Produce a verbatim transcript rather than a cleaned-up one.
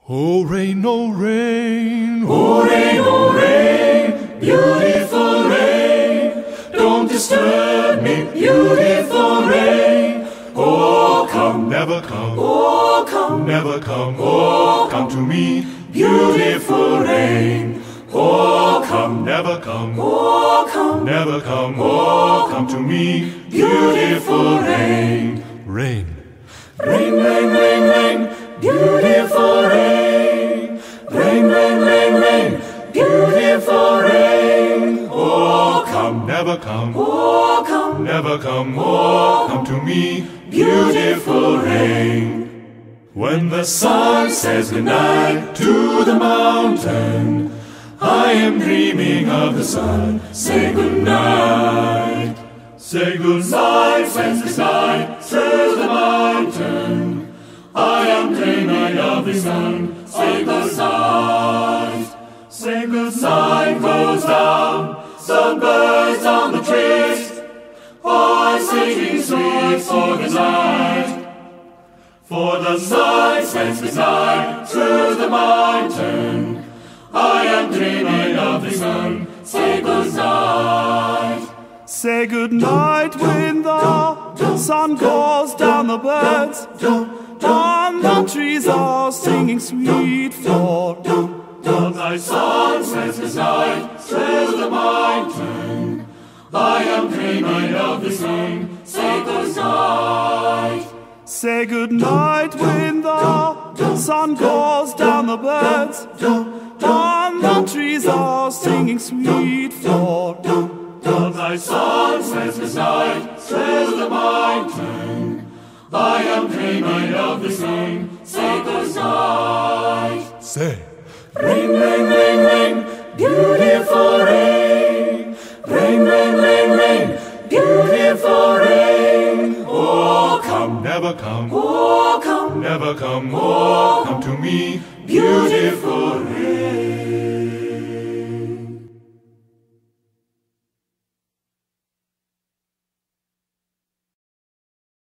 Oh rain, oh rain, oh rain, oh rain, beautiful rain, don't disturb me, beautiful rain. Oh come, never come, oh come, never come, oh come to me, beautiful rain. Oh come, never come, oh come, never come, oh come to me, beautiful rain. Rain, rain, rain, rain, rain, beautiful rain. Rain, rain, rain, rain, beautiful rain. Oh come, never come, oh come, never come, oh come to me, beautiful rain. When the sun says goodnight to the mountain, I am dreaming of the sun. Say goodnight. Say goodnight, Says goodnight to the mountain. I am dreaming of the sun. Say goodnight. say goodnight. Sun goes down, the birds on the trees are singing sweet for the night. For the Sun says goodnight to the mountain. I am dreaming of the sun. Say goodnight. Say goodnight when the sun goes down, the birds on the trees are singing sweet for The sun says goodnight to the mountain. I am dreaming of the sun. Say goodnight. Say goodnight when the sun goes down, the birds on the trees are singing sweet for The sun says goodnight to the mountain. I am dreaming of the sun. Say goodnight. Say, Rain, rain, rain, rain, beautiful rain. Rain, rain, rain, rain, beautiful rain. Oh come, never come, oh come, never come, oh come to me, beautiful rain.